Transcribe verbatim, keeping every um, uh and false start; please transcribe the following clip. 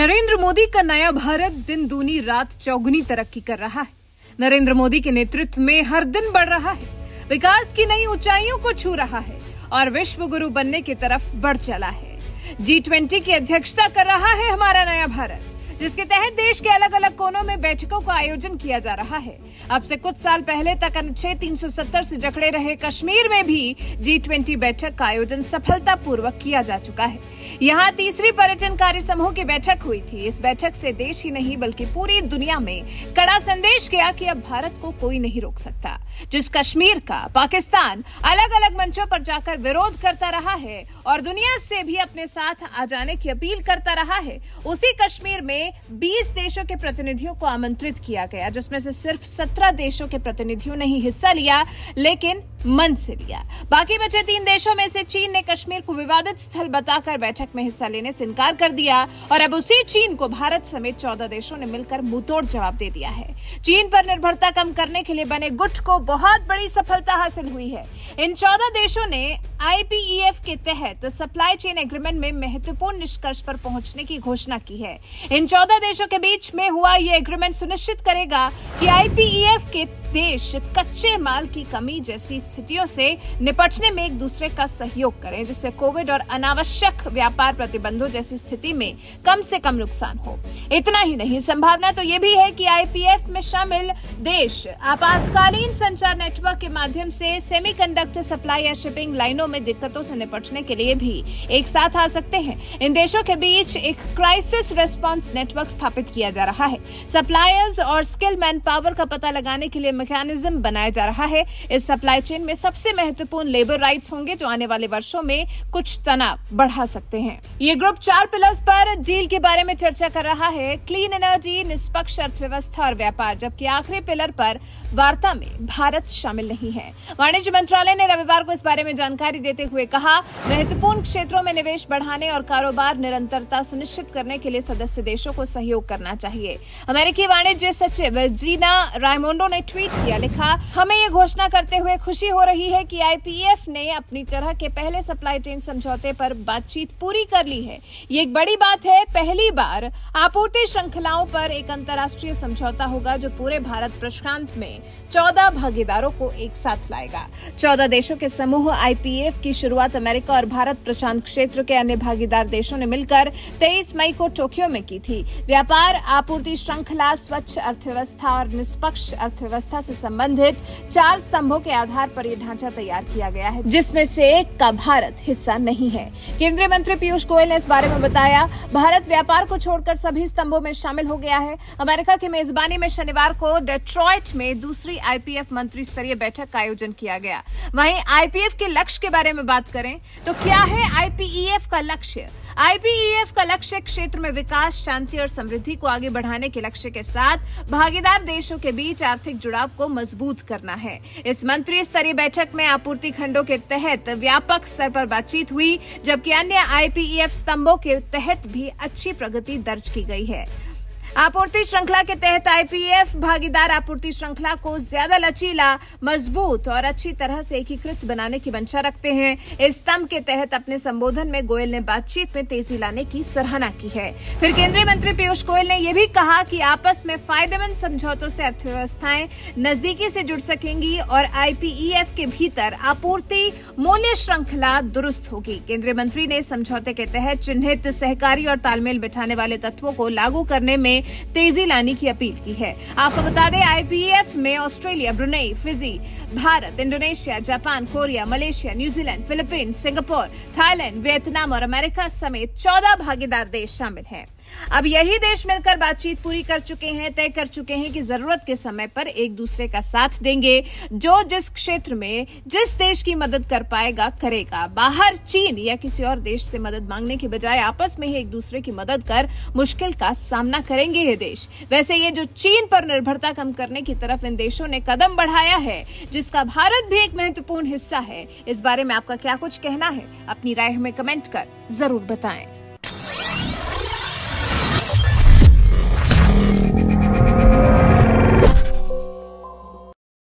नरेंद्र मोदी का नया भारत दिन दूनी रात चौगुनी तरक्की कर रहा है। नरेंद्र मोदी के नेतृत्व में हर दिन बढ़ रहा है, विकास की नई ऊंचाइयों को छू रहा है और विश्व गुरु बनने की तरफ बढ़ चला है। जी ट्वेंटी की अध्यक्षता कर रहा है हमारा नया भारत, जिसके तहत देश के अलग अलग कोनों में बैठकों का आयोजन किया जा रहा है। अब से कुछ साल पहले तक अनुच्छेद तीन सौ सत्तर से जकड़े रहे कश्मीर में भी जी ट्वेंटी बैठक का आयोजन सफलतापूर्वक किया जा चुका है। यहाँ तीसरी पर्यटन कार्य समूह की बैठक हुई थी। इस बैठक से देश ही नहीं बल्कि पूरी दुनिया में कड़ा संदेश गया कि अब भारत को कोई नहीं रोक सकता। जिस कश्मीर का पाकिस्तान अलग अलग मंचों पर जाकर विरोध करता रहा है और दुनिया से भी अपने साथ आ जाने की अपील करता रहा है, उसी कश्मीर में बीस देशों के प्रतिनिधियों को आमंत्रित किया गया, जिसमें से सिर्फ सत्रह देशों के प्रतिनिधियों ने ही हिस्सा लिया, लेकिन मन से लिया। बाकी बचे तीन देशों में से चीन ने कश्मीर को विवादित स्थल बताकर बैठक में हिस्सा लेने से इनकार कर दिया और अब उसी चीन को भारत समेत चौदह देशों ने मिलकर मुंहतोड़ जवाब दे दिया है। चीन पर निर्भरता कम करने के लिए बने गुट को बहुत बड़ी सफलता हासिल हुई है। इन चौदह देशों ने आई पी ई एफ के तहत सप्लाई चेन एग्रीमेंट में महत्वपूर्ण निष्कर्ष पर पहुंचने की घोषणा की है। इन चौदह देशों के बीच में हुआ यह एग्रीमेंट सुनिश्चित करेगा कि आई पी ई एफ के देश कच्चे माल की कमी जैसी स्थितियों से निपटने में एक दूसरे का सहयोग करें, जिससे कोविड और अनावश्यक व्यापार प्रतिबंधों जैसी स्थिति में कम से कम नुकसान हो। इतना ही नहीं, संभावना तो ये भी है कि आई पी एफ में शामिल देश आपातकालीन संचार नेटवर्क के माध्यम से सेमीकंडक्टर सप्लाई या शिपिंग लाइनों में दिक्कतों से निपटने के लिए भी एक साथ आ सकते हैं। इन देशों के बीच एक क्राइसिस रेस्पॉन्स नेटवर्क स्थापित किया जा रहा है। सप्लायर्स और स्किल मैन पावर का पता लगाने के लिए मैकेनिज्म बनाया जा रहा है। इस सप्लाई चेन में सबसे महत्वपूर्ण लेबर राइट्स होंगे, जो आने वाले वर्षों में कुछ तनाव बढ़ा सकते हैं। ये ग्रुप चार पिलर्स पर डील के बारे में चर्चा कर रहा है: क्लीन एनर्जी, निष्पक्ष अर्थव्यवस्था और व्यापार, जबकि आखिरी पिलर पर वार्ता में भारत शामिल नहीं है। वाणिज्य मंत्रालय ने रविवार को इस बारे में जानकारी देते हुए कहा, महत्वपूर्ण क्षेत्रों में निवेश बढ़ाने और कारोबार निरंतरता सुनिश्चित करने के लिए सदस्य देशों को सहयोग करना चाहिए। अमेरिकी वाणिज्य सचिव जीना रायमोंडो ने ट्वीट किया, लिखा, हमें ये घोषणा करते हुए खुशी हो रही है कि आई पी ई एफ ने अपनी तरह के पहले सप्लाई चेन समझौते पर बातचीत पूरी कर ली है। ये एक बड़ी बात है। पहली बार आपूर्ति श्रृंखलाओं पर एक अंतर्राष्ट्रीय समझौता होगा जो पूरे भारत प्रशांत में चौदह भागीदारों को एक साथ लाएगा। चौदह देशों के समूह आई पी ई एफ की शुरुआत अमेरिका और भारत प्रशांत क्षेत्र के अन्य भागीदार देशों ने मिलकर तेईस मई को टोक्यो में की थी। व्यापार, आपूर्ति श्रृंखला, स्वच्छ अर्थव्यवस्था और निष्पक्ष अर्थव्यवस्था से संबंधित चार स्तंभों के आधार पर यह ढांचा तैयार किया गया है, जिसमें से एक का भारत हिस्सा नहीं है। केंद्रीय मंत्री पीयूष गोयल ने इस बारे में बताया, भारत व्यापार को छोड़कर सभी स्तंभों में शामिल हो गया है। अमेरिका की मेजबानी में शनिवार को डेट्रॉइट में दूसरी आई पी एफ मंत्री स्तरीय बैठक का आयोजन किया गया। वहीं आई पी एफ के लक्ष्य के बारे में बात करें तो क्या है आई पी ई एफ का लक्ष्य? आई पी ई एफ का लक्ष्य क्षेत्र में विकास, शांति और समृद्धि को आगे बढ़ाने के लक्ष्य के साथ भागीदार देशों के बीच आर्थिक जुड़ाव को मजबूत करना है। इस मंत्री स्तरीय बैठक में आपूर्ति खंडों के तहत व्यापक स्तर पर बातचीत हुई, जबकि अन्य आई पी ई एफ स्तंभों के तहत भी अच्छी प्रगति दर्ज की गई है। आपूर्ति श्रृंखला के तहत आई पी ई एफ भागीदार आपूर्ति श्रृंखला को ज्यादा लचीला, मजबूत और अच्छी तरह से एकीकृत बनाने की मंशा रखते हैं। इस स्तंभ के तहत अपने संबोधन में गोयल ने बातचीत में तेजी लाने की सराहना की है। फिर केंद्रीय मंत्री पीयूष गोयल ने यह भी कहा कि आपस में फायदेमंद समझौतों से अर्थव्यवस्थाएं नजदीकी से जुड़ सकेंगी और आई पी ई एफ के भीतर आपूर्ति मूल्य श्रृंखला दुरुस्त होगी। केंद्रीय मंत्री ने समझौते के तहत चिन्हित सहकारी और तालमेल बिठाने वाले तत्वों को लागू करने में तेजी लाने की अपील की है। आपको बता दें, आई पी ई एफ में Australia, Brunei, Fiji, Bharat, Indonesia, Japan, Korea, Malaysia, New Zealand, Philippines, Singapore, Thailand, Vietnam और अमेरिका समेत चौदह भागीदार देश शामिल हैं। अब यही देश मिलकर बातचीत पूरी कर चुके हैं, तय कर चुके हैं कि जरूरत के समय पर एक दूसरे का साथ देंगे। जो जिस क्षेत्र में जिस देश की मदद कर पाएगा करेगा। बाहर चीन या किसी और देश से मदद मांगने के बजाय आपस में ही एक दूसरे की मदद कर मुश्किल का सामना करेंगे ये देश। वैसे ये जो चीन पर निर्भरता कम करने की तरफ इन देशों ने कदम बढ़ाया है, जिसका भारत भी एक महत्वपूर्ण हिस्सा है, इस बारे में आपका क्या कुछ कहना है? अपनी राय हमें कमेंट कर जरूर बताएं।